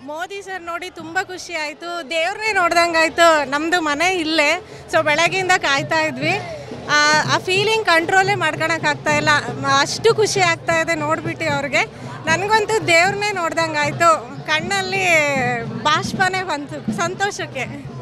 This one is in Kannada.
ಮೋದಿ ಸರ್ ನೋಡಿ ತುಂಬ ಖುಷಿ ಆಯಿತು, ದೇವ್ರನ್ನೇ ನೋಡ್ದಂಗಾಯ್ತು. ನಮ್ಮದು ಮನೆ ಇಲ್ಲೇ, ಸೊ ಬೆಳಗ್ಗೆಯಿಂದ ಕಾಯ್ತಾ ಇದ್ವಿ. ಆ ಫೀಲಿಂಗ್ ಕಂಟ್ರೋಲೇ ಮಾಡ್ಕೊಳಕ್ಕಾಗ್ತಾ ಇಲ್ಲ, ಅಷ್ಟು ಖುಷಿ ಆಗ್ತಾ ಇದೆ ನೋಡ್ಬಿಟ್ಟು ಅವ್ರಿಗೆ. ನನಗಂತೂ ದೇವ್ರನ್ನೇ ನೋಡ್ದಂಗಾಯ್ತು, ಕಣ್ಣಲ್ಲಿ ಬಾಷ್ಪನೇ ಬಂತು ಸಂತೋಷಕ್ಕೆ.